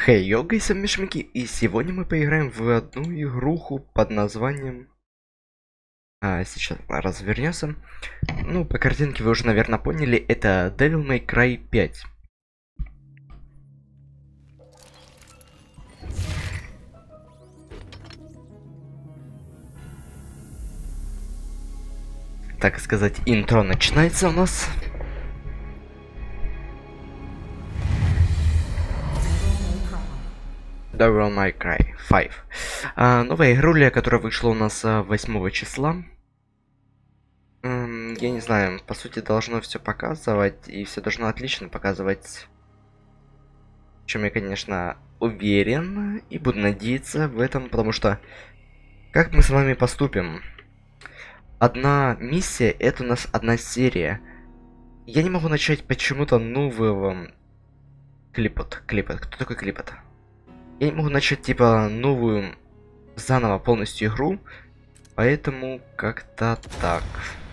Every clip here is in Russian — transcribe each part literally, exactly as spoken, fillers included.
Хей, йога и совмешмики, и сегодня мы поиграем в одну игруху под названием... А, сейчас развернется. Ну, по картинке вы уже, наверное, поняли, это Devil May Cry пять. Так сказать, интро начинается у нас. Devil May Cry пять. А, новая игруля, которая вышла у нас восьмого числа. М, я не знаю, по сути должно все показывать, и все должно отлично показывать. В чем я, конечно, уверен, и буду надеяться в этом, потому что как мы с вами поступим? Одна миссия, это у нас одна серия. Я не могу начать почему-то нового... Клипот, клипот, кто такой клипот? Я не могу начать, типа, новую, заново полностью игру, поэтому как-то так.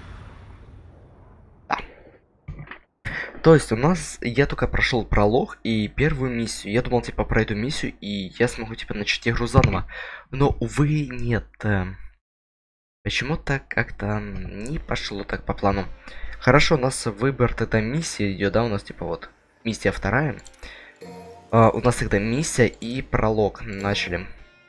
Да. То есть у нас, я только прошел пролог и первую миссию. Я думал, типа, про эту миссию, и я смогу, типа, начать игру заново. Но, увы, нет. Почему-то как-то не пошло так по плану. Хорошо, у нас выбор тогда миссии идет, да, у нас, типа, вот, миссия вторая. Uh, у нас тогда миссия и пролог начали.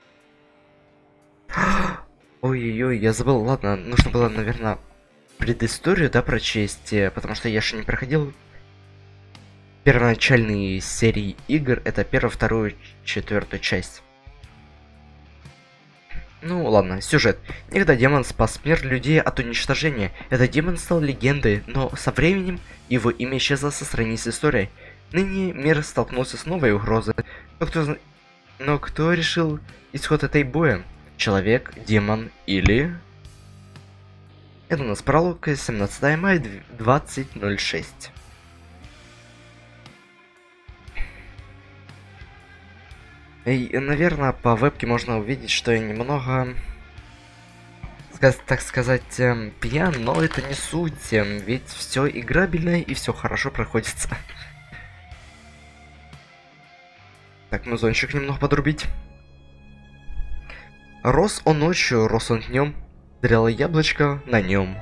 Ой-ой-ой, я забыл. Ладно, нужно было, наверное, предысторию, да, прочесть, потому что я же не проходил первоначальные серии игр. Это первую, вторую, четвертую часть. Ну ладно, сюжет. Некогда демон спас мир людей от уничтожения. Этот демон стал легендой, но со временем его имя исчезло со страниц истории. Ныне мир столкнулся с новой угрозой. Но кто, но кто решил исход этой боя? Человек, демон или... Это у нас пролог, семнадцатое мая, двадцать ноль шесть. И, наверное, по вебке можно увидеть, что я немного... так сказать, эм, пьян, но это не суть, эм, ведь все играбельно и все хорошо проходится. Так, музончик немного подрубить. Рос он ночью, рос он днем, зрело яблочко на нем.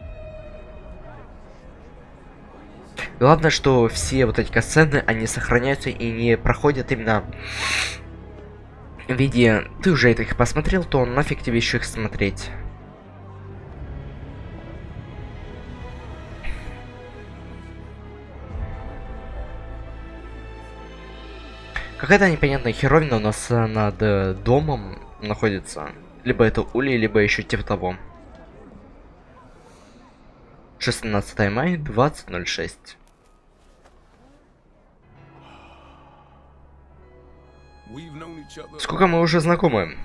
Главное, что все вот эти сцены, они сохраняются и не проходят именно в виде... Ты уже это их посмотрел, то нафиг тебе еще их смотреть. Какая-то непонятная херовина у нас над э, домом находится. Либо это улей, либо еще типа того. шестнадцатое мая, двадцать ноль шесть. Сколько мы уже знакомы?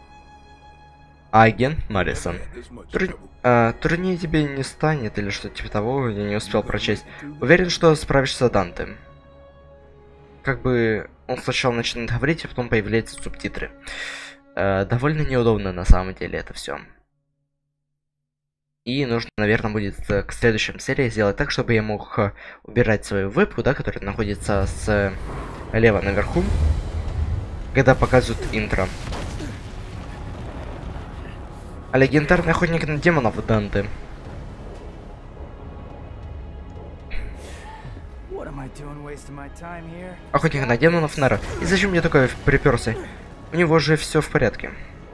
Агент Маррисон. Тур... А, турнир тебе не станет или что типа того, я не успел прочесть. Уверен, что справишься, Данте. Как бы он сначала начинает говорить, а потом появляются субтитры. Э, довольно неудобно на самом деле это все. И нужно, наверное, будет к следующим серии сделать так, чтобы я мог убирать свою вебку, да, которая находится с лево наверху, когда показывают интро. А легендарный охотник на демонов Данте. Охотник на демонов Нара. И зачем мне такое приперся? У него же все в порядке.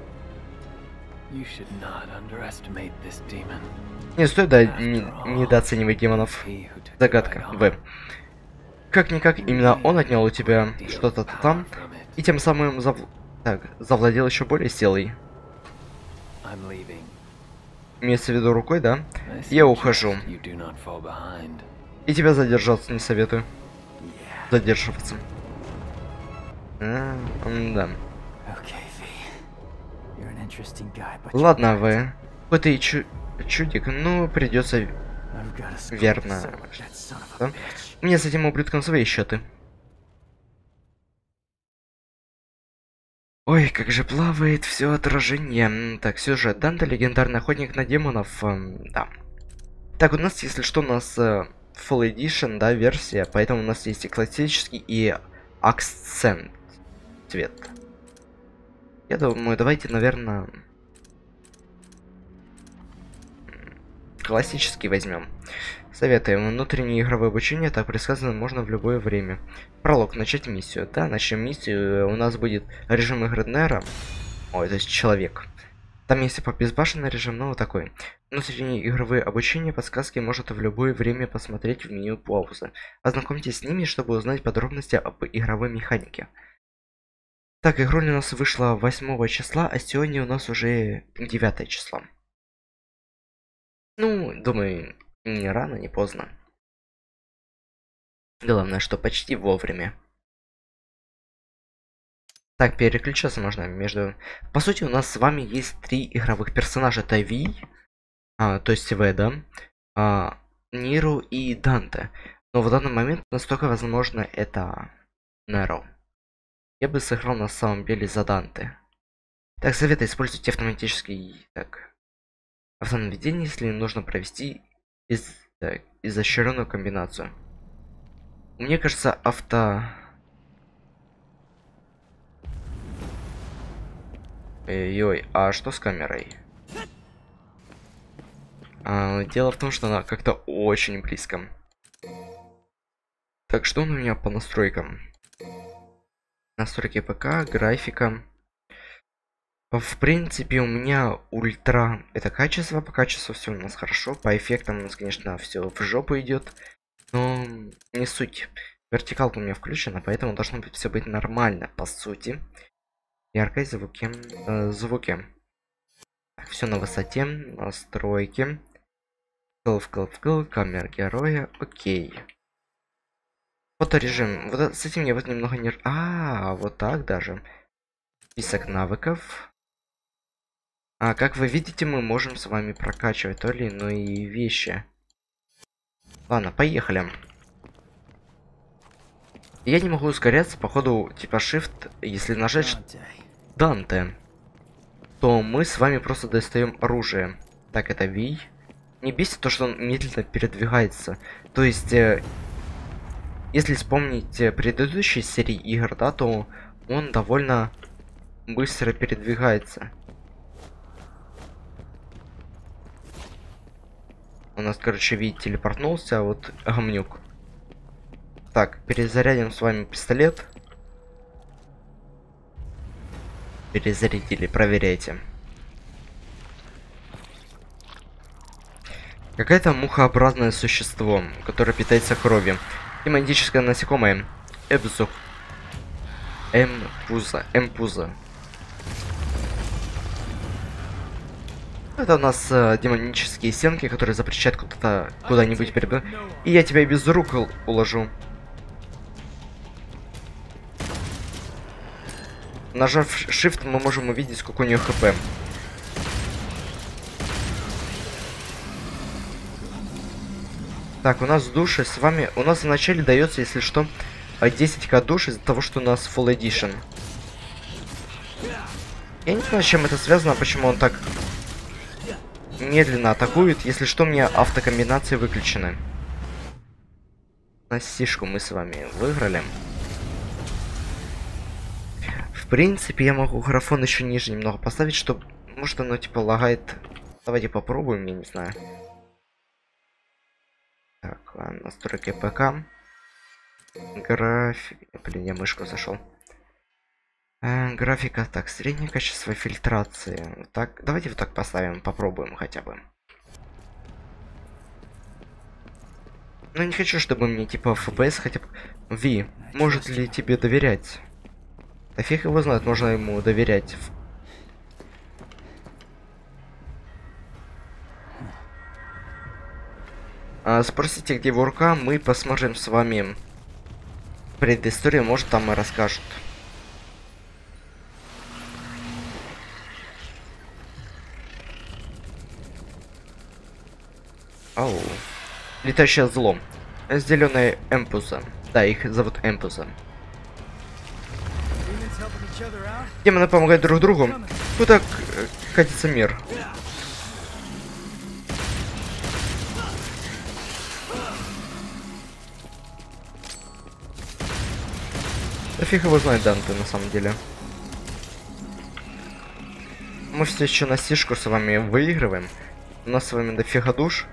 Не стоит да, не, недооценивать демонов. Загадка. В. Как-никак, именно он отнял у тебя что-то там, и тем самым зав... так, завладел еще более силой. Имеется в виду рукой, да? Я ухожу. И тебя задержаться не советую. Задерживаться. А, да. Ладно, вы. Какой-то и чу чудик, ну придется верно. Да? Мне с этим ублюдком свои счеты. Ой, как же плавает все отражение. Так, сюжет. Данте, легендарный охотник на демонов. Эм, да. Так, у нас, если что, у нас э, Full Edition, да, версия, поэтому у нас есть и классический, и акцент. цвет. Я думаю, давайте, наверное, классический возьмем. Советуем. Внутреннее игровое обучение, так предсказано, можно в любое время. Пролог. Начать миссию. Да, начнем миссию. У нас будет режим игры Нера. Ой, то есть человек. Там есть по безбашенный режим, но вот такой. Внутренние игровые обучения, подсказки можете в любое время посмотреть в меню паузы. Ознакомьтесь с ними, чтобы узнать подробности об игровой механике. Так, игра у нас вышла восьмого числа, а сегодня у нас уже девятое число. Ну, думаю, не рано, не поздно. Главное, что почти вовремя. Так, переключаться можно между... По сути, у нас с вами есть три игровых персонажа. Это Ви, а, то есть Веда, а, Ниру и Данте. Но в данный момент настолько возможно это Неро. Я бы сыграл на самом деле за Данте. Так, советую использовать автоматический так, автонаведение, если нужно провести из, так, изощренную комбинацию. Мне кажется, авто... Ой, а что с камерой? А, дело в том, что она как-то очень близко. Так, что у меня по настройкам? Настройки ПК, графика. В принципе, у меня ультра это качество, по качеству все у нас хорошо, по эффектам у нас, конечно, все в жопу идет, но не суть. Вертикалка у меня включена, поэтому должно быть все быть нормально, по сути. Яркость, звуки, э, звуки. Все на высоте, настройки. Вкл, вкл, вкл, камера героя, окей. Фоторежим. Вот с этим я вот немного не... А, вот так даже. Список навыков. А, как вы видите, мы можем с вами прокачивать то или иные вещи. Ладно, поехали. Я не могу ускоряться, походу, типа Shift, если нажать Данте, то мы с вами просто достаем оружие. Так, это Ви. Не бесит то, что он медленно передвигается. То есть, э, если вспомнить э, предыдущие серии игр, да, то он довольно быстро передвигается. У нас, короче, Ви телепортнулся, а вот гомнюк. Так, перезарядим с вами пистолет. Перезарядили, проверяйте. Какое-то мухообразное существо, которое питается кровью. И магическое насекомое. Эбзу. Эмпуза. Эмпуза. Это у нас э, демонические стенки, которые запрещают куда-то куда-нибудь перебегать. И я тебя без рук уложу. Нажав Shift, мы можем увидеть, сколько у нее хп. Так, у нас души с вами... У нас вначале дается, если что, десять ка душ из-за того, что у нас Full Edition. Я не знаю, с чем это связано, почему он так медленно атакует. Если что, у меня автокомбинации выключены. На сишку мы с вами выиграли. В принципе, я могу графон еще ниже немного поставить, чтобы... Может, оно типа лагает. Давайте попробуем, я не знаю. Так, ладно, настройки ПК. График... Блин, я мышку зашел. Э, графика, так, среднее качество фильтрации. Так, давайте вот так поставим, попробуем хотя бы. Ну, не хочу, чтобы мне типа эф пи эс хотя бы... Ви, может ли тебе доверять? Да фиг его знает, можно ему доверять. А, спросите, где ворка, мы посмотрим с вами предысторию, может там и расскажут. Ау. Летающее зло. Зеленая Эмпуза. Да, их зовут Эмпуза. Демоны помогают друг другу. Куда катится мир? Да фиг его знает, Данте, на самом деле. Мы все еще на сишку с вами выигрываем. У нас с вами дофига душ.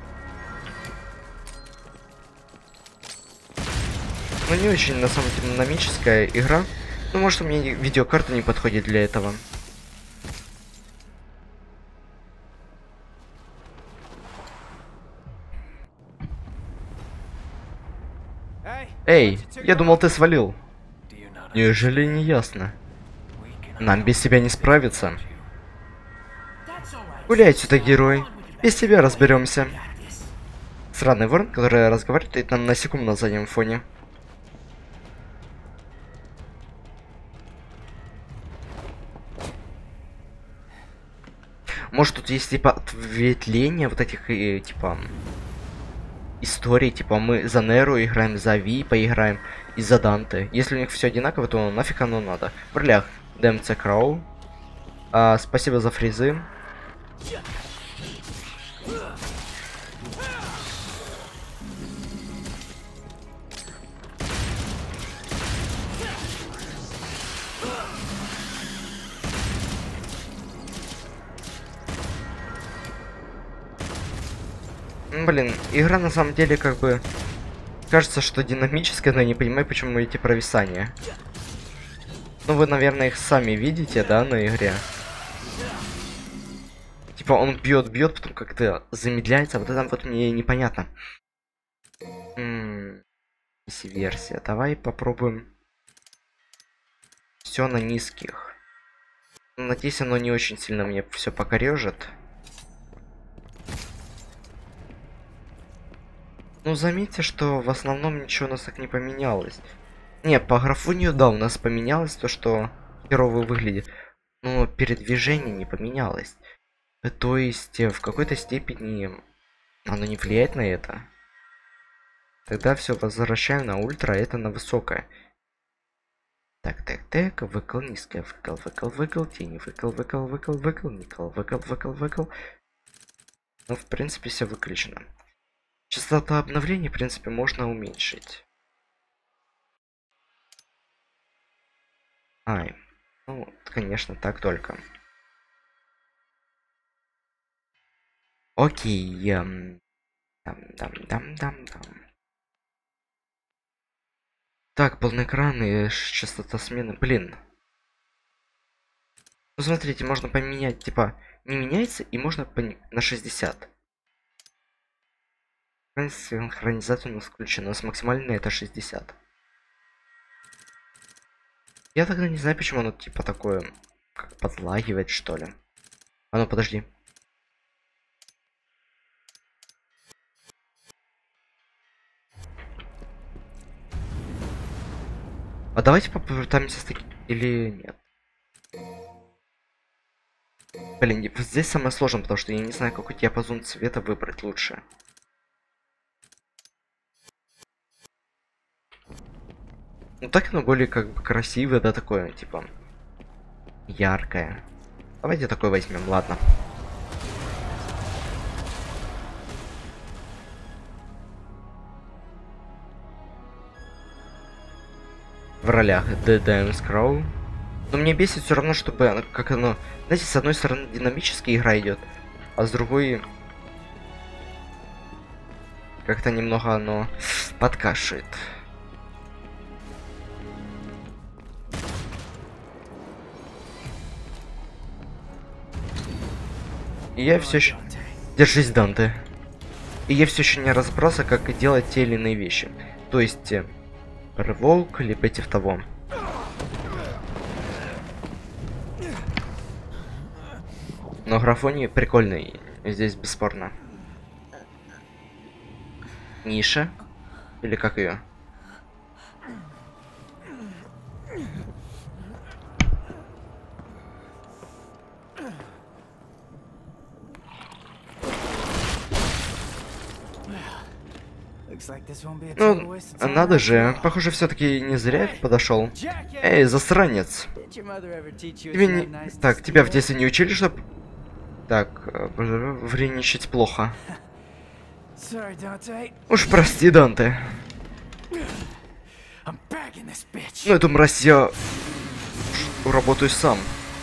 Ну, не очень, на самом деле, динамическая игра. Ну, может, у меня видеокарта не подходит для этого. Эй, я думал, ты свалил. Неужели не ясно? Нам без себя не справиться. Гуляй сюда, герой. Без тебя разберемся. Сраный ворон, который разговаривает нам на секунду на заднем фоне. Может, тут есть типа ответвление вот этих и типа историй, типа мы за Неру играем, за Ви поиграем и за Данте. Если у них все одинаково, то нафиг оно надо. В ролях ДМЦ Кроу. А, спасибо за фризы. Блин, игра на самом деле как бы кажется, что динамическая, но я не понимаю, почему эти провисания. Ну вы, наверное, их сами видите, да, на игре. Типа он бьет, бьет, потом как-то замедляется, а вот это вот мне непонятно. М-м, версия. Давай попробуем все на низких. Надеюсь, оно не очень сильно мне все покорежит. Ну, заметьте, что в основном ничего у нас так не поменялось. Не, по графонию, да, у нас поменялось то, что херово выглядит. Но передвижение не поменялось. То есть, в какой-то степени оно не влияет на это. Тогда все возвращаем на ультра, а это на высокое. Так, так, так, выкл, низкая, выкл, выкл, выкл, тени, выкл, выкл, выкл, выкл, никл, выкл, выкл, выкл. Ну, в принципе, все выключено. Частота обновлений, в принципе, можно уменьшить. Ай, ну, конечно, так только. Окей, эм... дам, дам, дам, дам, дам. Так, полный экран и частота смены, блин. Ну, смотрите, можно поменять, типа, не меняется, и можно на шестьдесят. Синхронизация у нас включена, у нас максимально это шестьдесят. Я тогда не знаю, почему оно типа такое, как подлагивает, что ли. А ну, подожди. А давайте попытаемся с таким, или нет? Блин, здесь самое сложное, потому что я не знаю, какой диапазон цвета выбрать лучше. Ну так оно более как бы красивое, да, такое, типа, яркое. Давайте такой возьмем, ладно. В ролях ди ди эм Scroll. Но мне бесит все равно, чтобы как оно, знаете, с одной стороны динамически игра идет, а с другой как-то немного оно подкашивает. И я все еще... Держись, Данте. И я все еще не разобрался, как делать те или иные вещи. То есть, рывок, либо против того. Но графоний прикольный. Здесь бесспорно. Ниша? Или как ее? Ну, надо же, похоже, все-таки не зря подошел. Эй, засранец. Тебе не... Так, тебя в детстве не учили, что... Так, вреничать плохо. Уж прости, Данте. Ну эту мразь я работаю сам.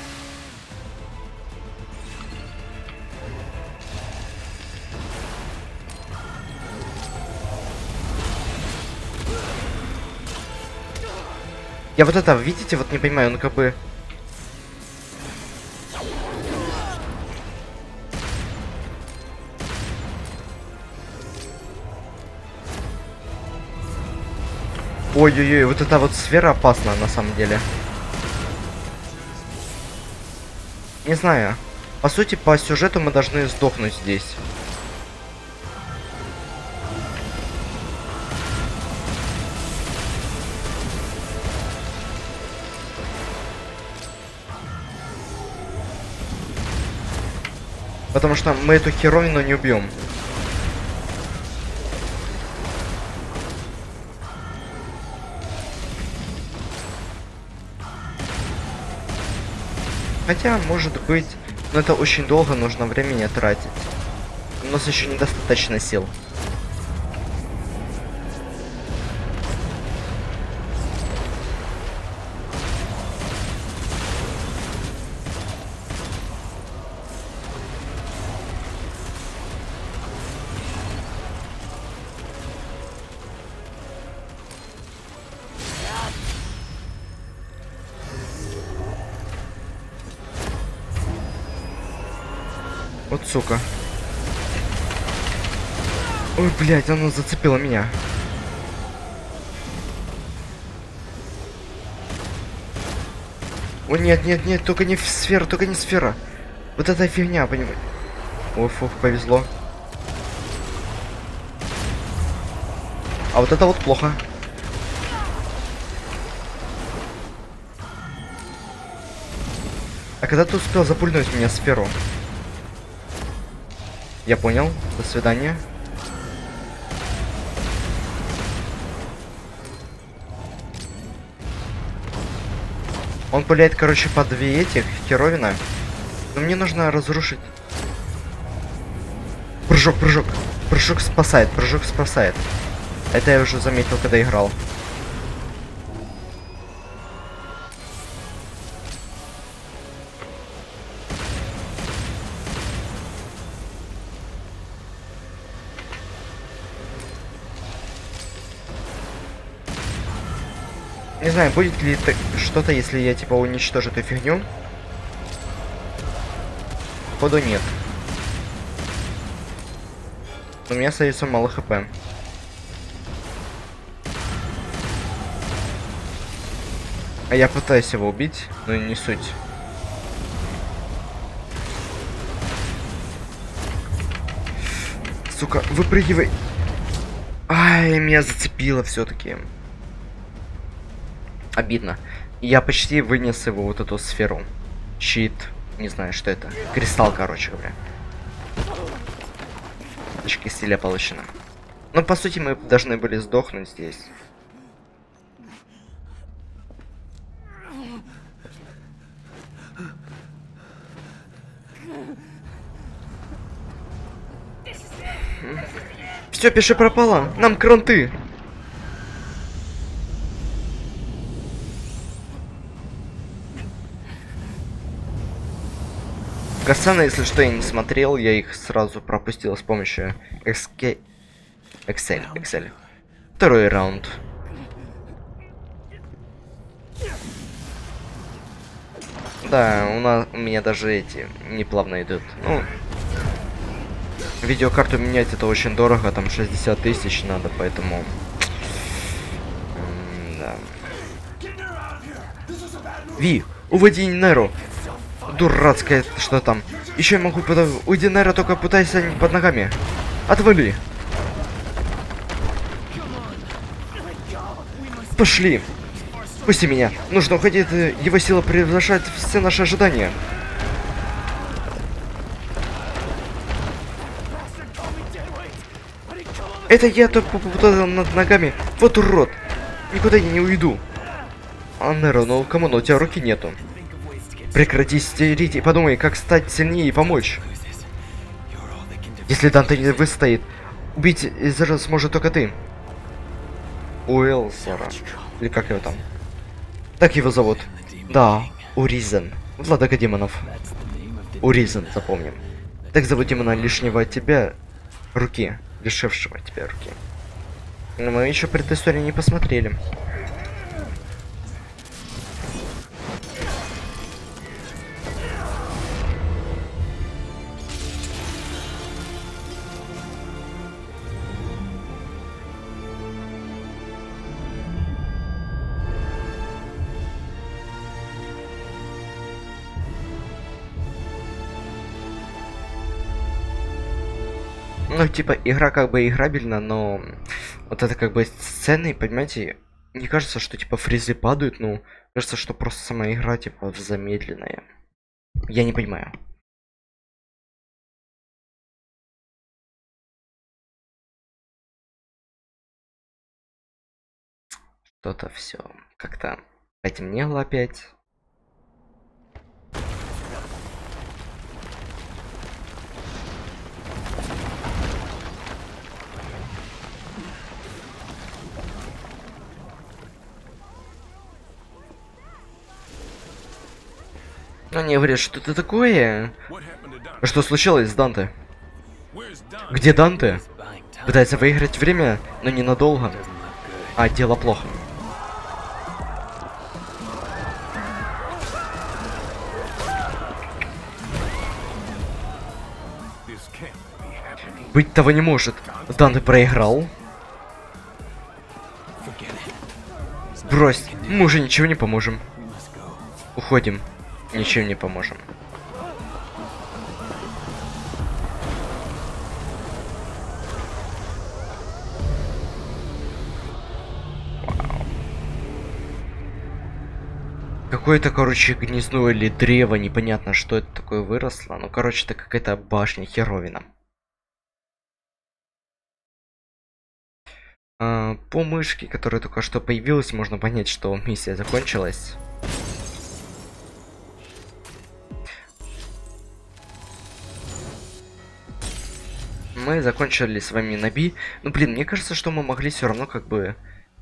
Я вот это, видите, вот не понимаю, он как бы... Ой-ой-ой, вот эта вот сфера опасна на самом деле. Не знаю. По сути, по сюжету мы должны сдохнуть здесь. Потому что мы эту херовину не убьем. Хотя, может быть, но это очень долго, нужно времени тратить. У нас еще недостаточно сил. Вот сука. Ой, блядь, она зацепила меня. О, нет, нет, нет, только не сфера, только не сфера. Вот эта фигня, понимаешь? Ой, фух, повезло. А вот это вот плохо. А когда ты успел запульнуть меня сферу? Я понял. До свидания. Он пуляет, короче, по две этих херовина. Но мне нужно разрушить. Прыжок, прыжок. Прыжок спасает, прыжок спасает. Это я уже заметил, когда играл. Не знаю, будет ли что-то, если я типа уничтожу эту фигню. Походу нет. У меня остается мало хп. А я пытаюсь его убить, но не суть. Сука, выпрыгивай. Ай, меня зацепило все-таки. Обидно. Я почти вынес его вот эту сферу. Щит. Не знаю, что это. Кристалл, короче говоря. Очки стиля получено. Но по сути мы должны были сдохнуть здесь. Все, пиши пропало. Нам кранты. Касана, если что, я не смотрел, я их сразу пропустил с помощью экске... Excel, Excel. Второй раунд. Да, у нас у меня даже эти неплавно идут. Ну, видеокарту менять это очень дорого, там шестьдесят тысяч надо, поэтому. М да. Ви, уводи Неру. Дурацкая, что там. Еще я могу под... Уйди, Нера, только пытайся под ногами. Отвали. Пошли. Пусти меня. Нужно уходить. Его сила превышает все наши ожидания. Это я только попутал над ногами. Вот урод. Никуда я не уйду. А, Нера, ну кому, ну у тебя руки нету. Прекрати истерить и подумай, как стать сильнее и помочь. Если Данте не выстоит, убить Изера сможет только ты. Уэлсера. Или как его там? Так его зовут. Да, Уризен. Владыка демонов. Уризен, запомним. Так зовут демона лишнего от тебя руки. Лишившего тебя руки. Но мы еще предысторию не посмотрели. Ну, типа, игра как бы играбельна, но вот это как бы сцены, понимаете, не кажется, что типа фризы падают, ну, кажется, что просто сама игра типа замедленная. Я не понимаю. Что-то все как-то потемнело опять. Они говорят, что это такое? Что случилось с Данте? Где Данте? Пытается выиграть время, но ненадолго. А, дело плохо. Быть того не может. Данте проиграл. Брось, мы уже ничего не поможем. Уходим. Ничем не поможем. Какое-то, короче, гнездо или древо, непонятно, что это такое выросло. Ну, короче, это какая-то башня, херовина. А, по мышке, которая только что появилась, можно понять, что миссия закончилась. Мы закончили с вами на Би. Ну, блин, мне кажется, что мы могли все равно как бы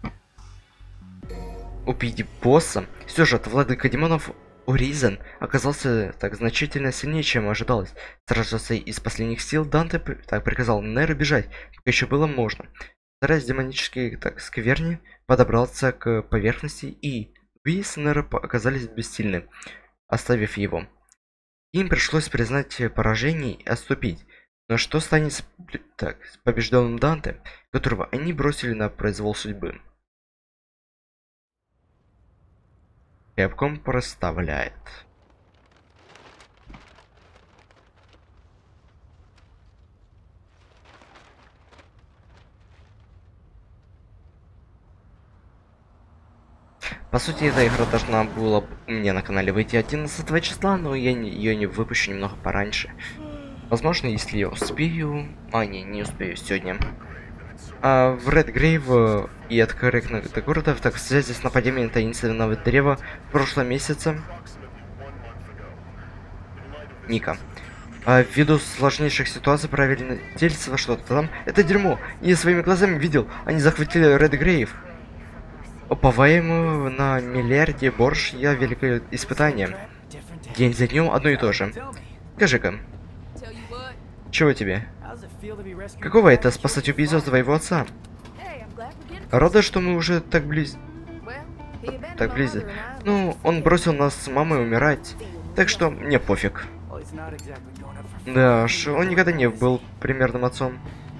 убить босса. Сюжет владыка демонов Уризен оказался так значительно сильнее, чем ожидалось. Сражаться из последних сил, Данте так приказал Неру бежать, пока еще было можно. Стараясь демонически так скверни, подобрался к поверхности, и Ви с Неру оказались бессильны, оставив его. Им пришлось признать поражение и отступить. Но что станет с, так, с побежденным Данте, которого они бросили на произвол судьбы? Capcom проставляет. По сути, эта игра должна была у меня на канале выйти одиннадцатого числа, но я не, ее не выпущу немного пораньше. Возможно, если я успею... А, не, не успею сегодня. А, в Red Grave и от корректных до городов, так в связи с нападением таинственного древа в прошлом месяце. Ника. А, ввиду сложнейших ситуаций правильно делится что-то там. Это дерьмо. Я своими глазами видел. Они захватили Red Grave. Уповаем на миллиарде борщ, я великое испытание. День за днем одно и то же. Скажи-ка. Чего тебе? Какого это спасать убийцу твоего отца? Рада, что мы уже так близ... Так близко. Ну, он бросил нас с мамой умирать. Так что мне пофиг. Да уж, он никогда не был примерным отцом.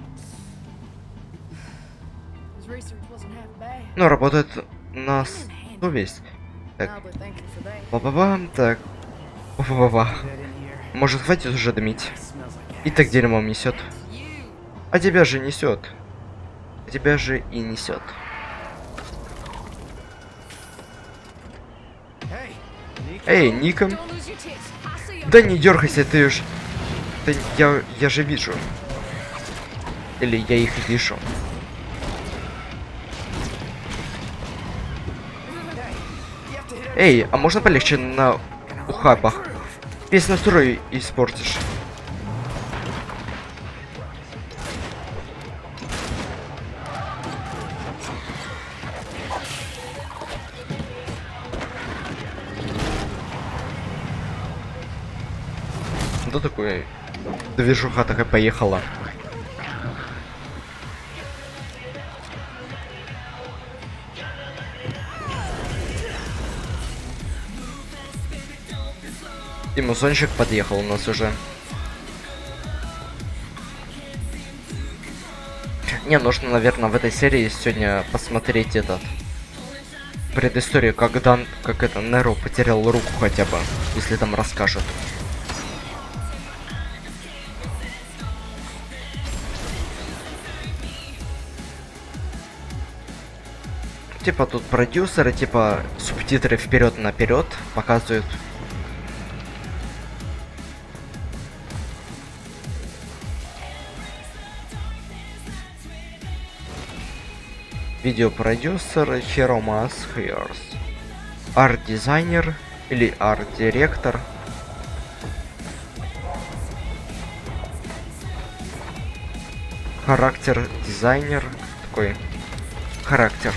Но работает на совесть. Так. Ба-ба-ба, так. Ба-ба-ба. Может, хватит уже дымить? И так дерьмом несет. А тебя же несет. А тебя же и несет. Эй, Ника. Да не дергайся, ты уж. Да я, я же вижу. Или я их вижу. Эй, а можно полегче на ухабах? Весь настрой испортишь. Да, такой движуха такая поехала. И мусончик подъехал у нас уже. Не, нужно, наверное, в этой серии сегодня посмотреть этот предысторию, как Дан, как это Неро потерял руку хотя бы, если там расскажут. Типа тут продюсеры, типа субтитры вперед наперед показывают. Видеопродюсер Херомас Хьерс. Арт-дизайнер или арт-директор. Характер-дизайнер. Такой характер.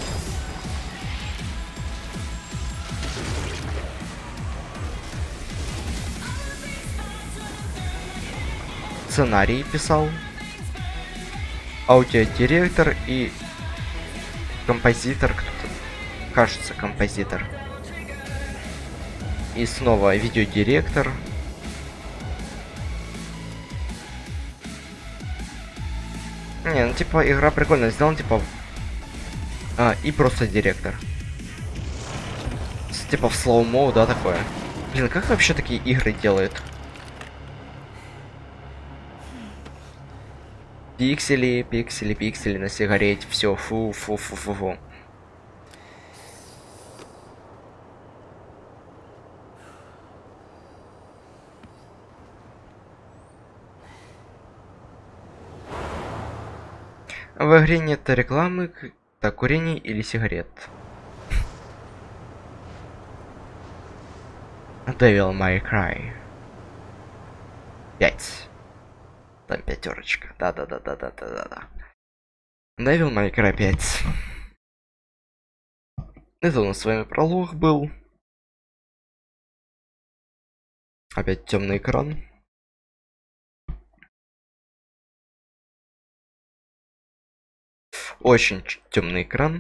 Сценарий писал. Аудиодиректор и композитор, кто-то, кажется, композитор. И снова видеодиректор. Не, ну типа игра прикольно сделана, типа. А, и просто директор. С, типа в слоумо, да, такое. Блин, как вообще такие игры делают? Пиксели, пиксели, пиксели на сигарете, все, фу, фу, фу, фу, фу. В игре нет рекламы, так, курения или сигарет. Devil May Cry. пять. Там пятерочка. Да-да-да-да-да-да-да. Devil May Cry пять. Это у нас с вами пролог был. Опять темный экран. Очень темный экран.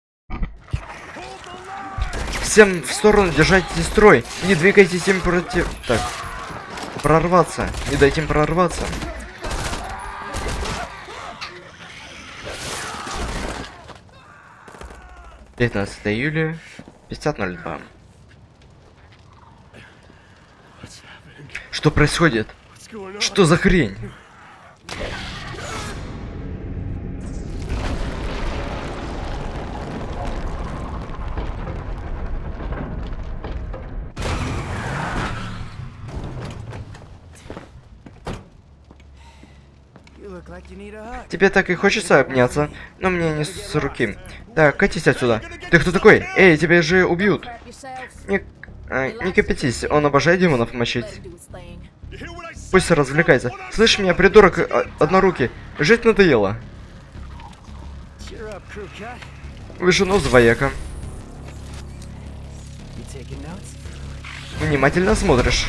Всем в сторону, держайте строй. Не двигайтесь им против... Так. Прорваться. Не дайте им прорваться. пятнадцатое июля, пятьдесят ноль два. Что происходит? Что за хрень? Тебе так и хочется обняться, но мне не с руки. Так, катись отсюда. Ты кто такой? Эй, тебя же убьют. Не, а, не кипятись, он обожает демонов мочить. Пусть развлекается. Слышь меня, придурок, однорукий. Жить надоело. Вышину вояка. Внимательно смотришь.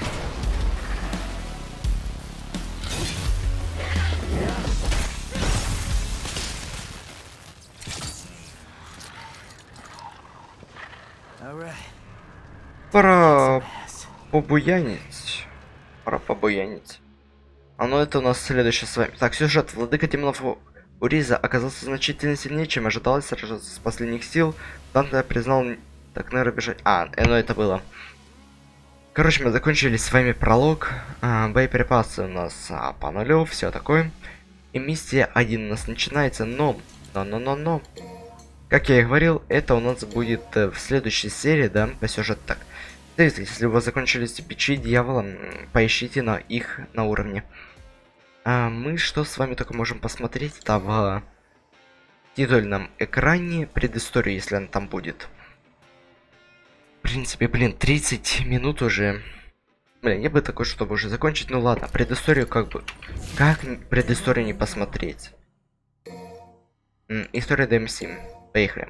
Пора побуянить. Пора побуянить. А ну это у нас следующее с вами. Так, сюжет. Владыка демонов Уриза оказался значительно сильнее, чем ожидалось, сражаться с последних сил. Данте признал... Так, наверное, бежать... А, э, ну это было. Короче, мы закончили с вами пролог. А, боеприпасы у нас а, по нулю, все такое. И миссия один у нас начинается, но... Но-но-но-но. Как я и говорил, это у нас будет э, в следующей серии, да, по сюжету. Так, если у вас закончились печи дьявола, поищите на их на уровне. А мы что с вами только можем посмотреть? Это в титульном экране предысторию, если она там будет. В принципе, блин, тридцать минут уже. Блин, я бы такой, чтобы уже закончить. Ну ладно, предысторию как бы... Как предысторию не посмотреть? М, история ди эм си. Поехали.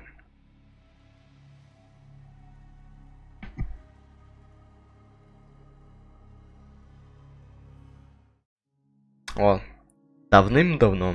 О, давным-давно.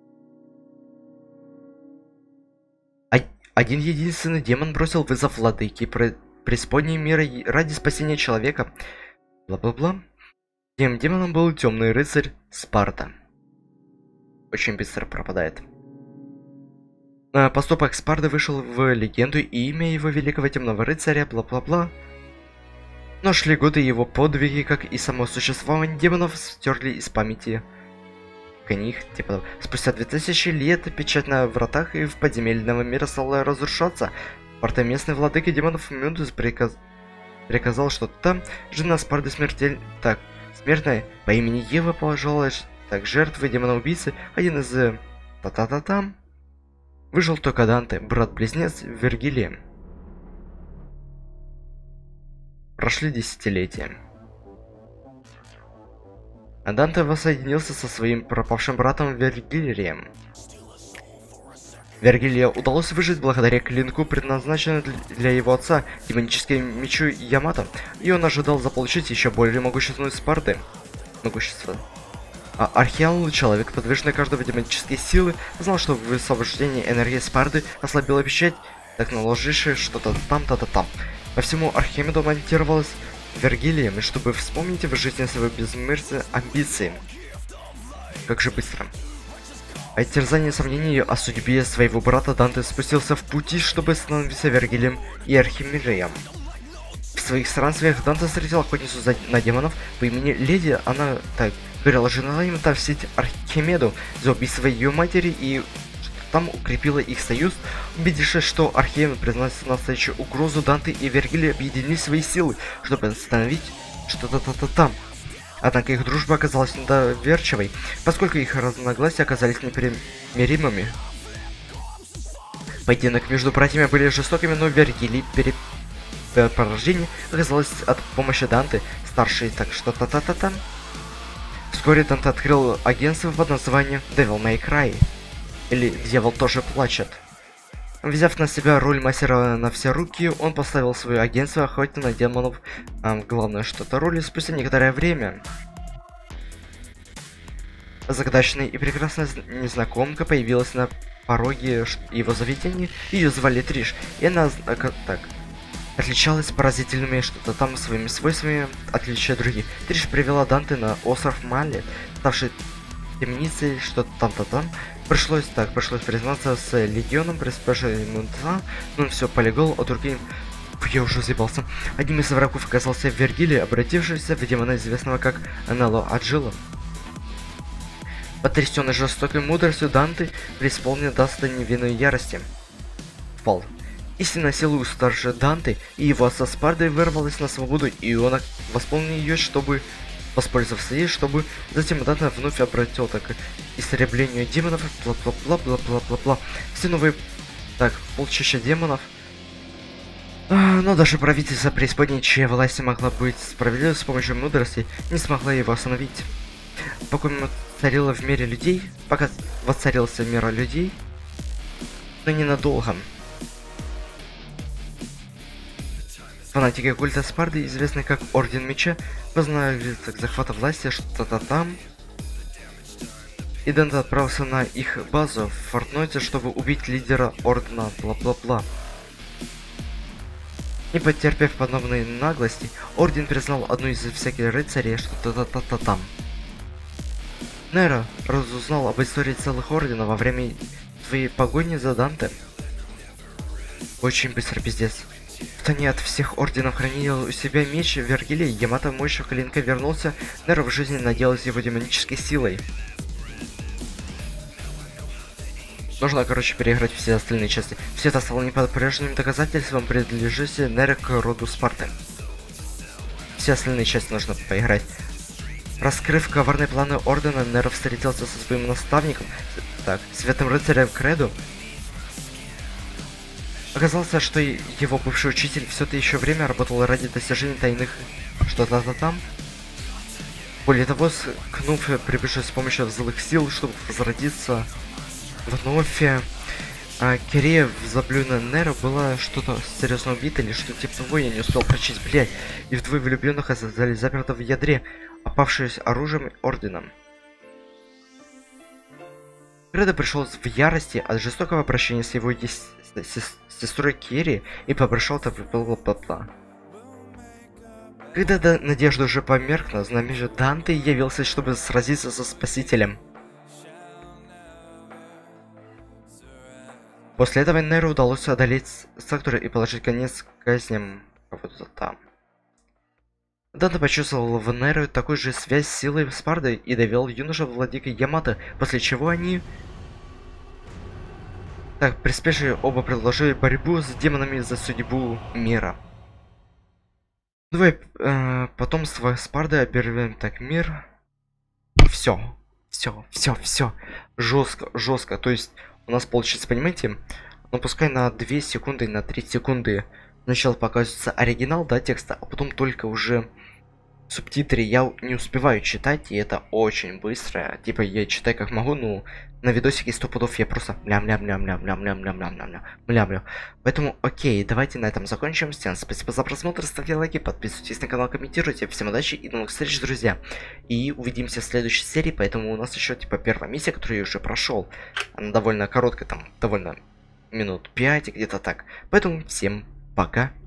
Один единственный демон бросил вызов владыке про преисподней мира ради спасения человека. Бла-бла-бла. Тем демоном был темный рыцарь Спарта. Очень быстро пропадает. Поступок Спарты вышел в легенду, и имя его великого темного рыцаря, бла-бла-бла. Но шли годы, его подвиги, как и само существование демонов, стерли из памяти книг. Типа, спустя две тысячи лет печать на вратах и в подземельного мира стала разрушаться. Спарта, местный владыка демонов Мюндус, приказ... приказал, что там жена Спарты смертель... так, смертная по имени Ева положила так жертвы демона-убийцы. Один из... та-та-та-там. Выжил только Данте, брат-близнец Вергилия. Прошли десятилетия. А Данте воссоединился со своим пропавшим братом Вергилием. Вергилию удалось выжить благодаря клинку, предназначенному для его отца, демоническому мечу Ямато, и он ожидал заполучить еще более могущественную Спарты. Могущество. А Археал, человек, подверженный каждого демонической силы, знал, что высвобождение энергии Спарты ослабило печать, так наложившее что-то там-то-то там. По всему Архимеду монтировалось Вергилием, и чтобы вспомнить в жизни своего бессмертия амбиции. Как же быстро. От терзания сомнений о судьбе своего брата Данте спустился в пути, чтобы становиться Вергилием и Архимедом. В своих странствиях Данте встретил охотницу за... на демонов по имени Леди. Она так говорила, жена им отомстить Архимеду за убийство ее матери, и там укрепила их союз. Убедившись, что Архимед признался настоящую угрозу, Данте и Вергилий объединили свои силы, чтобы остановить что-то там. Однако их дружба оказалась недоверчивой, поскольку их разногласия оказались непримиримыми. Поединок между братьями были жестокими, но Вергилий перед поражением оказалось от помощи Данте, старший, так что та-та-та-та. Вскоре Данте открыл агентство под названием Devil May Cry, или Дьявол тоже плачет. Взяв на себя роль мастера на все руки, он поставил свое агентство охоты на демонов. А, главное, что-то роли спустя некоторое время. Загадочная и прекрасная незнакомка появилась на пороге его заведения. Ее звали Триш, и она так отличалась поразительными что-то там своими свойствами, отличия других. Триш привела Данте на остров Малли, ставший темницей, что-то там-то там. Пришлось так, пришлось признаться с Легионом, приспешили ему, но он все полегол, а другим... Я уже заебался. Одним из врагов оказался Вергилий, обратившийся в демона, известного как Анелло Аджило. Потрясенный жестокой мудростью, Данте преисполнил Даста невинной ярости. Впал. Истинная сила у старшего Данте и его отца Спарты вырвалась на свободу, и он восполнил ее, чтобы... воспользоваться ей, чтобы затем Данте вновь обратил так к истреблению демонов, бла-бла-бла-бла-бла-бла-бла. Все новые, так, полчища демонов. А, но даже правительство преисподней, чья власть могла быть справедливой с помощью мудрости, не смогла его остановить. Пока царила в мире людей, пока воцарился мир людей, но ненадолго. Фанатики культа Спарты, известные как Орден Меча, познали к захвату власти что-то там. И Данте отправился на их базу в Фортнайте, чтобы убить лидера Ордена, бла-бла-бла. Не потерпев подобной наглости, Орден признал одну из всяких рыцарей что-то там. Неро разузнал об истории целых Орденов во время своей погони за Данте. Очень быстро, пиздец. Кто не от всех орденов хранил у себя меч Вергилий, Ямато мощью клинка вернулся, Неро в жизни наделась его демонической силой. Нужно, короче, переиграть все остальные части. Все это стало неподпрежным доказательством принадлежащей Неро к роду Спарты. Все остальные части нужно поиграть. Раскрыв коварные планы Ордена, Неро встретился со своим наставником, так, Святым Рыцарем Кредо. Оказалось, что его бывший учитель все это еще время работал ради достижения тайных что-то там. Более того, Кнуф прибежал с помощью злых сил, чтобы возродиться вновь. А Кирея, заблюденная Неро, была что-то серьезно убита или что типа того, я не успел прочесть, блядь. И вдвое влюбленных оказались заперты в ядре, опавшись оружием Орденом. Кредо пришел в ярости от жестокого обращения с его ес- сес- сестрой Керри и попрощал то выплыл попла. Когда до- надежда уже померкла, знамя Данте явился, чтобы сразиться со Спасителем. После этого Неру удалось одолеть сектор и положить конец казням кого-то там. Данте почувствовал в Неру такую же связь с силой Спарды и довел юноша владыка Ямато, после чего они... Так, приспешили оба предложили борьбу с демонами за судьбу мира. Давай, э, потомство Спарды обервем так мир. Все, все, все, все. Жестко, жестко. То есть у нас получится, понимаете, ну пускай на две секунды, на три секунды сначала показывается оригинал, да, текста, а потом только уже субтитры я не успеваю читать, и это очень быстро. Типа я читаю как могу, ну на видосике сто пудов я просто млям млям млям млям млям млям млям млям млям млям млям. Поэтому окей, давайте на этом закончим. Всем спасибо за просмотр, ставьте лайки, подписывайтесь на канал, комментируйте. Всем удачи и до новых встреч, друзья. И увидимся в следующей серии, поэтому у нас еще типа первая миссия, которую я уже прошел. Она довольно короткая, там довольно минут пять где-то так. Поэтому всем пока.